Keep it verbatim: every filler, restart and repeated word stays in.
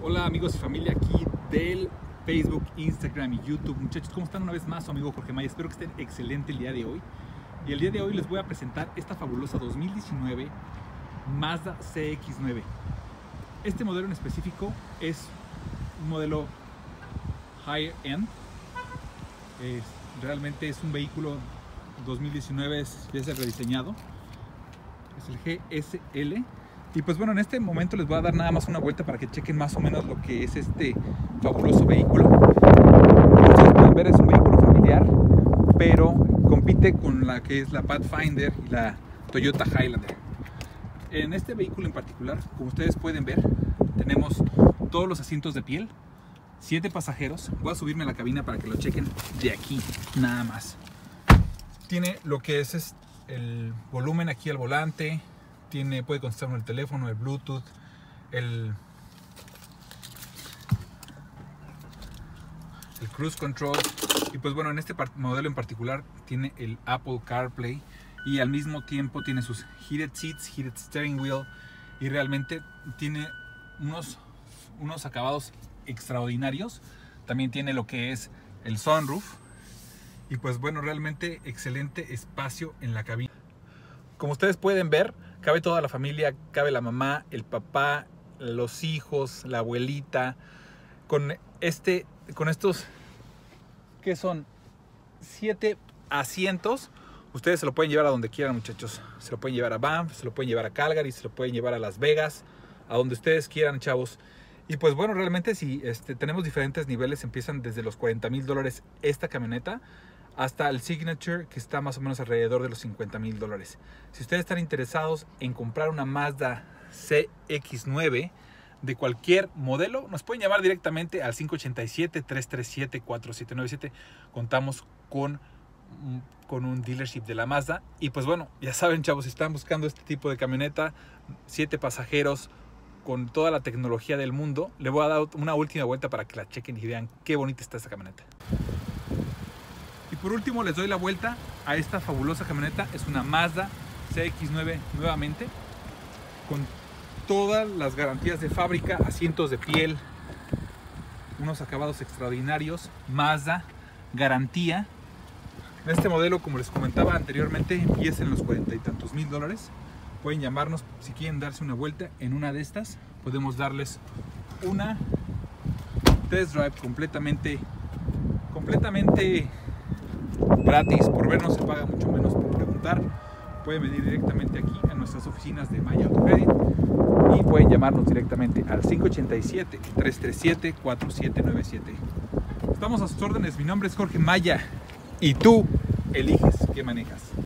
Hola amigos y familia aquí del Facebook, Instagram y YouTube. Muchachos, ¿cómo están? Una vez más, su amigo Jorge Maya. Espero que estén excelente el día de hoy. Y el día de hoy les voy a presentar esta fabulosa dos mil diecinueve Mazda C X nueve. Este modelo en específico es un modelo high end. Es, realmente es un vehículo dos mil diecinueve, es, es el rediseñado. Es el G S L. Y pues bueno, en este momento les voy a dar nada más una vuelta para que chequen más o menos lo que es este fabuloso vehículo. Como ustedes pueden ver, es un vehículo familiar, pero compite con la que es la Pathfinder y la Toyota Highlander. En este vehículo en particular, como ustedes pueden ver, tenemos todos los asientos de piel, siete pasajeros. Voy a subirme a la cabina para que lo chequen de aquí, nada más. Tiene lo que es el volumen aquí al volante. Tiene, puede contestar con el teléfono, el Bluetooth, el, el Cruise Control. Y pues bueno, en este modelo en particular tiene el Apple CarPlay y al mismo tiempo tiene sus heated seats, heated steering wheel, y realmente tiene unos, unos acabados extraordinarios. También tiene lo que es el sunroof y pues bueno, realmente excelente espacio en la cabina. Como ustedes pueden ver, cabe toda la familia, cabe la mamá, el papá, los hijos, la abuelita, con este, con estos que son siete asientos. Ustedes se lo pueden llevar a donde quieran, muchachos. Se lo pueden llevar a Banff, se lo pueden llevar a Calgary, se lo pueden llevar a Las Vegas, a donde ustedes quieran, chavos. Y pues bueno, realmente si este, tenemos diferentes niveles, empiezan desde los cuarenta mil dólares esta camioneta hasta el Signature, que está más o menos alrededor de los cincuenta mil dólares. Si ustedes están interesados en comprar una Mazda C X nueve de cualquier modelo, nos pueden llamar directamente al cinco ocho siete, tres tres siete, cuatro siete nueve siete. Contamos con, con un dealership de la Mazda. Y pues bueno, ya saben, chavos, si están buscando este tipo de camioneta, siete pasajeros, con toda la tecnología del mundo, le voy a dar una última vuelta para que la chequen y vean qué bonita está esta camioneta. Y por último les doy la vuelta a esta fabulosa camioneta. Es una Mazda C X nueve nuevamente, con todas las garantías de fábrica, asientos de piel, unos acabados extraordinarios. Mazda, garantía. En este modelo, como les comentaba anteriormente, empieza en los cuarenta y tantos mil dólares. Pueden llamarnos si quieren darse una vuelta en una de estas. Podemos darles una test drive completamente, completamente gratis. Por vernos se paga mucho menos por preguntar. Pueden venir directamente aquí a nuestras oficinas de Maya Auto Credit y pueden llamarnos directamente al cinco ocho siete, tres tres siete, cuatro siete nueve siete. Estamos a sus órdenes. Mi nombre es Jorge Maya y tú eliges qué manejas.